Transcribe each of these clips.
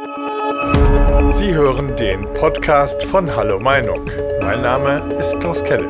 Sie hören den Podcast von Hallo Meinung. Mein Name ist Klaus Kelle.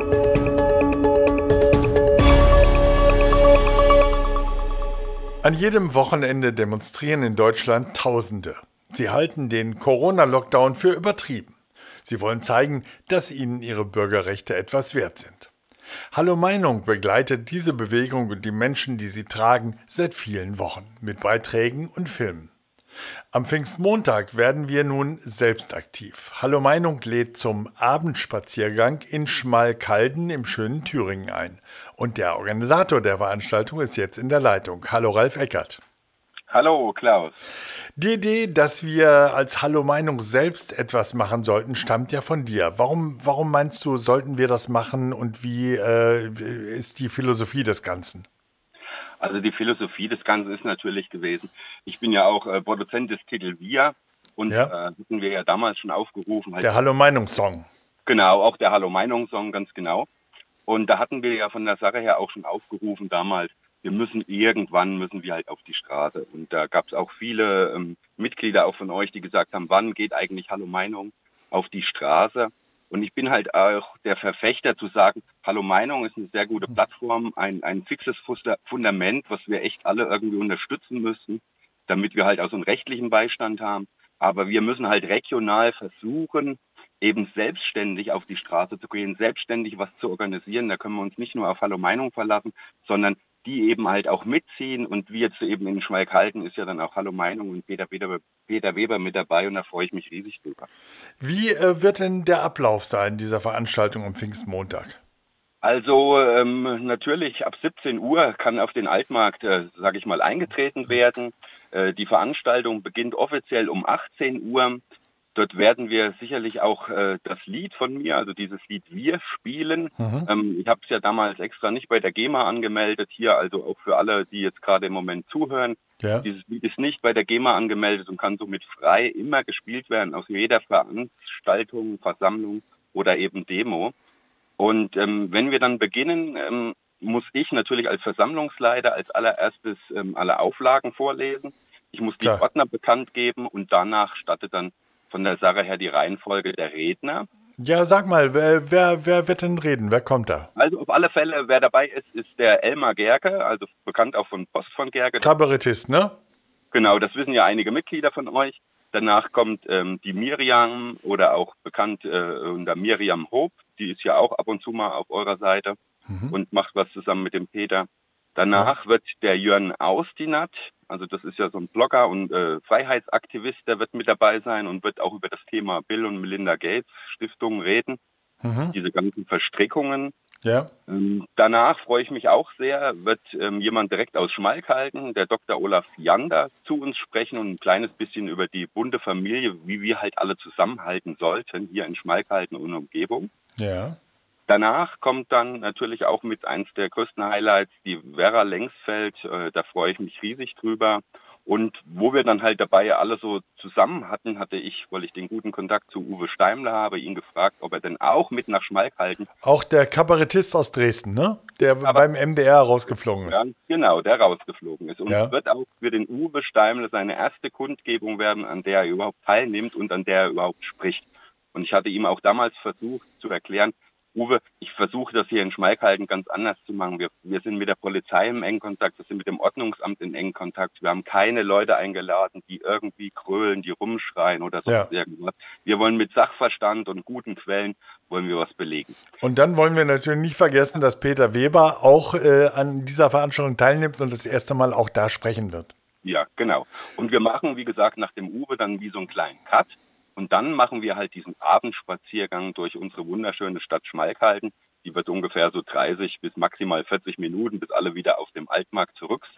An jedem Wochenende demonstrieren in Deutschland Tausende. Sie halten den Corona-Lockdown für übertrieben. Sie wollen zeigen, dass ihnen ihre Bürgerrechte etwas wert sind. Hallo Meinung begleitet diese Bewegung und die Menschen, die sie tragen, seit vielen Wochen mit Beiträgen und Filmen. Am Pfingstmontag werden wir nun selbst aktiv. Hallo Meinung lädt zum Abendspaziergang in Schmalkalden im schönen Thüringen ein. Und der Organisator der Veranstaltung ist jetzt in der Leitung. Hallo Ralf Eckert. Hallo Klaus. Die Idee, dass wir als Hallo Meinung selbst etwas machen sollten, stammt ja von dir. Warum meinst du, sollten wir das machen und wie ist die Philosophie des Ganzen? Also die Philosophie des Ganzen ist natürlich gewesen, ich bin ja auch Produzent des Titel Wir und hatten wir ja damals schon aufgerufen. Der Hallo Meinung Song. Genau, auch der Hallo Meinung Song, ganz genau. Und da hatten wir ja von der Sache her auch schon aufgerufen damals, irgendwann müssen wir halt auf die Straße. Und da gab es auch viele Mitglieder auch von euch, die gesagt haben, wann geht eigentlich Hallo Meinung auf die Straße? Und ich bin halt auch der Verfechter zu sagen, Hallo Meinung ist eine sehr gute Plattform, ein fixes Fundament, was wir echt alle irgendwie unterstützen müssen, damit wir halt auch so einen rechtlichen Beistand haben. Aber wir müssen halt regional versuchen, eben selbstständig auf die Straße zu gehen, selbstständig was zu organisieren. Da können wir uns nicht nur auf Hallo Meinung verlassen, sondern die eben halt auch mitziehen. Und wie jetzt eben in Schmalkalden ist ja dann auch Hallo Meinung und Peter Weber mit dabei und da freue ich mich riesig drüber. Wie wird denn der Ablauf sein dieser Veranstaltung am Pfingstmontag? Also natürlich ab 17 Uhr kann auf den Altmarkt, sage ich mal, eingetreten werden. Die Veranstaltung beginnt offiziell um 18 Uhr. Dort werden wir sicherlich auch das Lied von mir, also dieses Lied Wir spielen. Ich habe es ja damals extra nicht bei der GEMA angemeldet hier, also auch für alle, die jetzt gerade im Moment zuhören. Ja. Dieses Lied ist nicht bei der GEMA angemeldet und kann somit frei immer gespielt werden aus jeder Veranstaltung, Versammlung oder eben Demo. Und wenn wir dann beginnen, muss ich natürlich als Versammlungsleiter als allererstes alle Auflagen vorlesen. Ich muss die Ordner bekannt geben und danach startet dann von der Sache her die Reihenfolge der Redner. Ja, sag mal, wer wird denn reden? Wer kommt da? Also auf alle Fälle, wer dabei ist, ist der Elmar Gerke, also bekannt auch von Post von Gerke. Kabarettist, ne? Genau, das wissen ja einige Mitglieder von euch. Danach kommt die Miriam oder auch bekannt unter Miriam Hope. Die ist ja auch ab und zu mal auf eurer Seite und macht was zusammen mit dem Peter. Danach wird der Jörn Austinat, also das ist ja so ein Blogger und Freiheitsaktivist, der wird mit dabei sein und wird auch über das Thema Bill und Melinda Gates Stiftung reden, diese ganzen Verstrickungen. Ja. Danach freue ich mich auch sehr, wird jemand direkt aus Schmalkalden, der Dr. Olaf Jander, zu uns sprechen und ein kleines bisschen über die bunte Familie, wie wir halt alle zusammenhalten sollten, hier in Schmalkalden und Umgebung. Ja. Danach kommt dann natürlich auch mit eins der größten Highlights die Vera Lengsfeld, da freue ich mich riesig drüber. Und wo wir dann halt dabei alle so zusammen hatten, weil ich den guten Kontakt zu Uwe Steimler habe, ihn gefragt, ob er denn auch mit nach Schmalkalden. Auch der Kabarettist aus Dresden, ne? Der beim MDR rausgeflogen ist. Ja, genau, der rausgeflogen ist. Und es wird auch für den Uwe Steimler seine erste Kundgebung werden, an der er überhaupt teilnimmt und an der er überhaupt spricht. Und ich hatte ihm auch damals versucht zu erklären, Uwe, ich versuche das hier in Schmalkalden ganz anders zu machen. Wir sind mit der Polizei im engen Kontakt, wir sind mit dem Ordnungsamt in engen Kontakt. Wir haben keine Leute eingeladen, die irgendwie grölen, die rumschreien oder sonst irgendwas. Wir wollen mit Sachverstand und guten Quellen wollen wir was belegen. Und dann wollen wir natürlich nicht vergessen, dass Peter Weber auch an dieser Veranstaltung teilnimmt und das erste Mal auch da sprechen wird. Ja, genau. Und wir machen, wie gesagt, nach dem Uwe dann wie so einen kleinen Cut. Und dann machen wir halt diesen Abendspaziergang durch unsere wunderschöne Stadt Schmalkalden. Die wird ungefähr so 30 bis maximal 40 Minuten, bis alle wieder auf dem Altmarkt zurück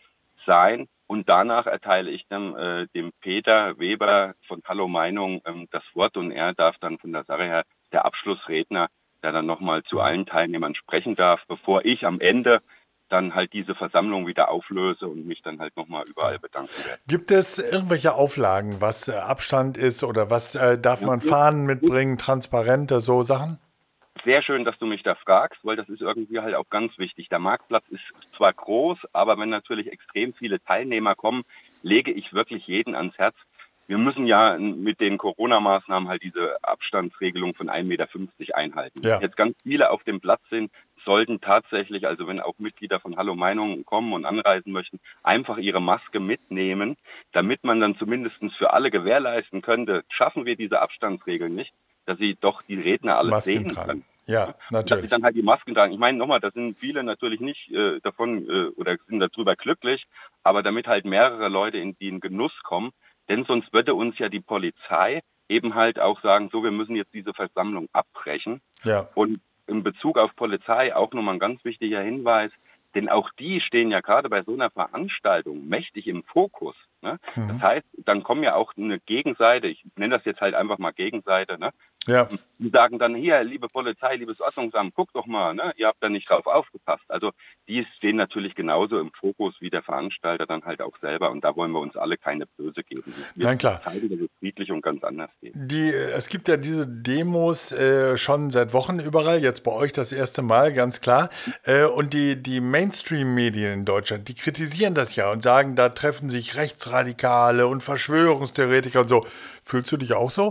sein. Und danach erteile ich dann dem Peter Weber von Hallo Meinung das Wort und er darf dann von der Sache her der Abschlussredner, der dann nochmal zu allen Teilnehmern sprechen darf, bevor ich am Ende dann halt diese Versammlung wieder auflöse und mich dann halt nochmal überall bedanken werde. Gibt es irgendwelche Auflagen, was Abstand ist oder was darf man Fahnen mitbringen, Transparente, so Sachen? Sehr schön, dass du mich da fragst, weil das ist irgendwie halt auch ganz wichtig. Der Marktplatz ist zwar groß, aber wenn natürlich extrem viele Teilnehmer kommen, lege ich wirklich jeden ans Herz, wir müssen ja mit den Corona-Maßnahmen halt diese Abstandsregelung von 1,50 Meter einhalten. Ja. Wenn jetzt ganz viele auf dem Platz sind, sollten tatsächlich, also wenn auch Mitglieder von Hallo Meinung kommen und anreisen möchten, einfach ihre Maske mitnehmen, damit man dann zumindest für alle gewährleisten könnte, schaffen wir diese Abstandsregeln nicht, dass sie doch die Redner alles Masken sehen tragen. können. Ja, Und dass sie natürlich. dann halt die Masken tragen. Ich meine nochmal, da sind viele natürlich nicht davon oder sind darüber glücklich, aber damit halt mehrere Leute in den Genuss kommen, denn sonst würde uns ja die Polizei eben halt auch sagen, so, wir müssen jetzt diese Versammlung abbrechen. Ja. Und in Bezug auf Polizei auch nochmal ein ganz wichtiger Hinweis, denn auch die stehen ja gerade bei so einer Veranstaltung mächtig im Fokus. Ne? Das heißt, dann kommen ja auch eine Gegenseite, ich nenne das jetzt halt einfach mal Gegenseite, ne? Ja. Die sagen dann, hier, liebe Polizei, liebes Ordnungsamt, guckt doch mal, ne? Ihr habt da nicht drauf aufgepasst. Also die stehen natürlich genauso im Fokus wie der Veranstalter dann halt auch selber und da wollen wir uns alle keine Böse geben. Wir Nein, klar. zeigen, dass es friedlich und ganz anders geht. Es gibt ja diese Demos schon seit Wochen überall, jetzt bei euch das erste Mal, ganz klar. Und die Mainstream-Medien in Deutschland, die kritisieren das ja und sagen, da treffen sich Rechtsradikale und Verschwörungstheoretiker und so. Fühlst du dich auch so?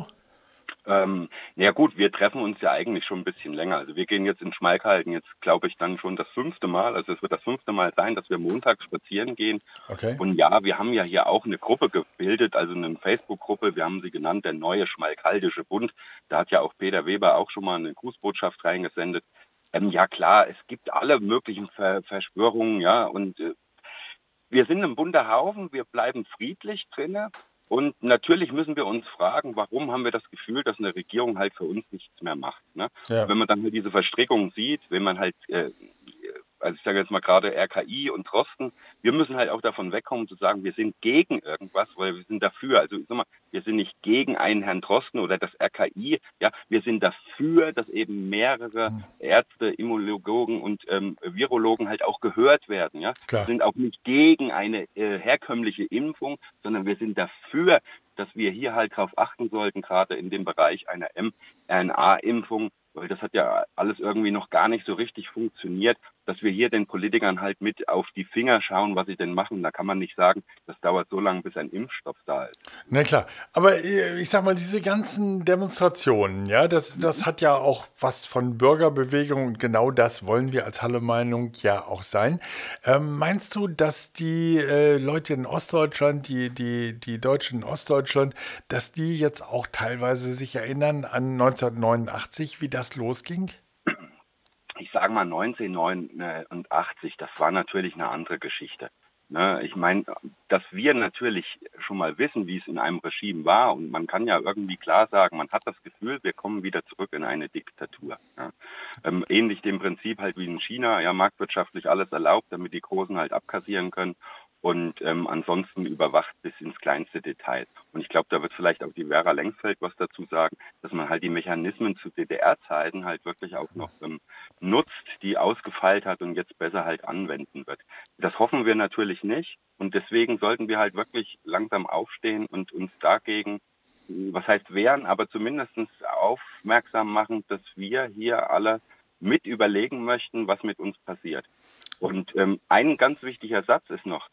Ja gut, wir treffen uns ja eigentlich schon ein bisschen länger. Also wir gehen jetzt in Schmalkalden jetzt, glaube ich, dann schon das 5. Mal. Also es wird das 5. Mal sein, dass wir montags spazieren gehen. Okay. Und ja, wir haben ja hier auch eine Gruppe gebildet, also eine Facebook-Gruppe. Wir haben sie genannt, der neue Schmalkaldische Bund. Da hat ja auch Peter Weber auch schon mal eine Grußbotschaft reingesendet. Ja klar, es gibt alle möglichen Verschwörungen, ja. Und wir sind ein bunter Haufen, wir bleiben friedlich drinne. Und natürlich müssen wir uns fragen, warum haben wir das Gefühl, dass eine Regierung halt für uns nichts mehr macht. Ne? Ja. Wenn man dann halt diese Verstrickung sieht, wenn man halt, also ich sage jetzt mal gerade RKI und Drosten, wir müssen halt auch davon wegkommen zu sagen, wir sind gegen irgendwas, weil wir sind dafür. Also ich sag mal, wir sind nicht gegen einen Herrn Drosten oder das RKI, ja, wir sind dafür, dass eben mehrere Ärzte, Immunologen und Virologen halt auch gehört werden. Ja? Klar. Wir sind auch nicht gegen eine herkömmliche Impfung, sondern wir sind dafür, dass wir hier halt darauf achten sollten, gerade in dem Bereich einer mRNA-Impfung, weil das hat ja alles irgendwie noch gar nicht so richtig funktioniert, dass wir hier den Politikern halt mit auf die Finger schauen, was sie denn machen. Da kann man nicht sagen, das dauert so lange, bis ein Impfstoff da ist. Na klar, aber ich sag mal, diese ganzen Demonstrationen, ja, das hat ja auch was von Bürgerbewegung und genau das wollen wir als Hallo-Meinung ja auch sein. Meinst du, dass die Leute in Ostdeutschland, die Deutschen in Ostdeutschland, dass die jetzt auch teilweise sich erinnern an 1989, wie das losging? Ich sage mal 1989, das war natürlich eine andere Geschichte. Ne? Ich meine, dass wir natürlich schon mal wissen, wie es in einem Regime war und man kann ja irgendwie klar sagen, man hat das Gefühl, wir kommen wieder zurück in eine Diktatur. Ja? Ähnlich dem Prinzip halt wie in China, ja, marktwirtschaftlich alles erlaubt, damit die Großen halt abkassieren können und ansonsten überwacht bis ins kleinste Detail. Und ich glaube, da wird vielleicht auch die Vera Lengsfeld was dazu sagen, dass man halt die Mechanismen zu DDR-Zeiten halt wirklich auch noch nutzt, die ausgefeilt hat und jetzt besser halt anwenden wird. Das hoffen wir natürlich nicht und deswegen sollten wir halt wirklich langsam aufstehen und uns dagegen, was heißt wehren, aber zumindest aufmerksam machen, dass wir hier alle mit überlegen möchten, was mit uns passiert. Und ein ganz wichtiger Satz ist noch,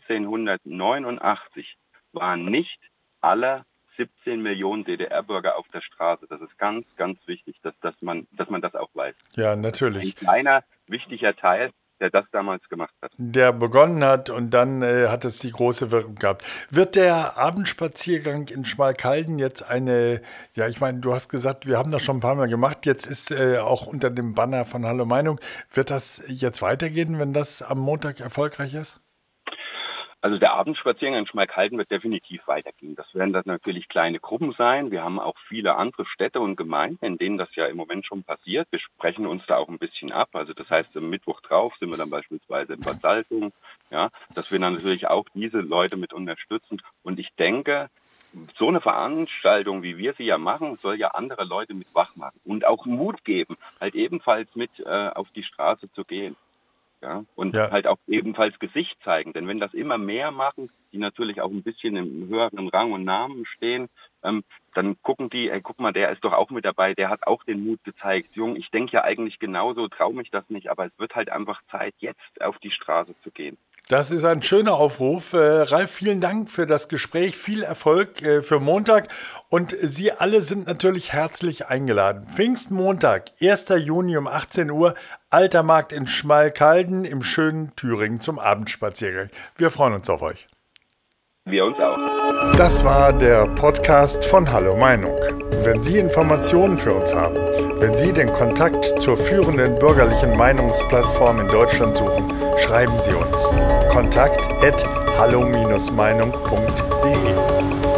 1989 waren nicht alle 17 Millionen DDR-Bürger auf der Straße. Das ist ganz, ganz wichtig, dass man das auch weiß. Ja, natürlich. Ein kleiner, wichtiger Teil, der das damals gemacht hat. Der begonnen hat und dann hat es die große Wirkung gehabt. Wird der Abendspaziergang in Schmalkalden jetzt ja, ich meine, du hast gesagt, wir haben das schon ein paar Mal gemacht, jetzt ist auch unter dem Banner von Hallo Meinung, wird das jetzt weitergehen, wenn das am Montag erfolgreich ist? Also der Abendspaziergang in Schmalkalden wird definitiv weitergehen. Das werden dann natürlich kleine Gruppen sein. Wir haben auch viele andere Städte und Gemeinden, in denen das ja im Moment schon passiert. Wir sprechen uns da auch ein bisschen ab. Also das heißt, am Mittwoch drauf sind wir dann beispielsweise in Bad Salzung, ja, dass wir dann natürlich auch diese Leute mit unterstützen. Und ich denke, so eine Veranstaltung, wie wir sie ja machen, soll ja andere Leute mit wach machen und auch Mut geben, halt ebenfalls mit auf die Straße zu gehen. Ja, und halt auch ebenfalls Gesicht zeigen. Denn wenn das immer mehr machen, die natürlich auch ein bisschen im höheren Rang und Namen stehen, dann gucken die, ey, guck mal, der ist doch auch mit dabei, der hat auch den Mut gezeigt. Jung, ich denke ja eigentlich genauso, traue mich das nicht, aber es wird halt einfach Zeit, jetzt auf die Straße zu gehen. Das ist ein schöner Aufruf. Ralf, vielen Dank für das Gespräch. Viel Erfolg für Montag. Und Sie alle sind natürlich herzlich eingeladen. Pfingstmontag, 1. Juni um 18 Uhr, Alter Markt in Schmalkalden im schönen Thüringen zum Abendspaziergang. Wir freuen uns auf euch. Wir uns auch. Das war der Podcast von Hallo Meinung. Wenn Sie Informationen für uns haben, wenn Sie den Kontakt zur führenden bürgerlichen Meinungsplattform in Deutschland suchen, schreiben Sie uns. kontakt@hallo-meinung.de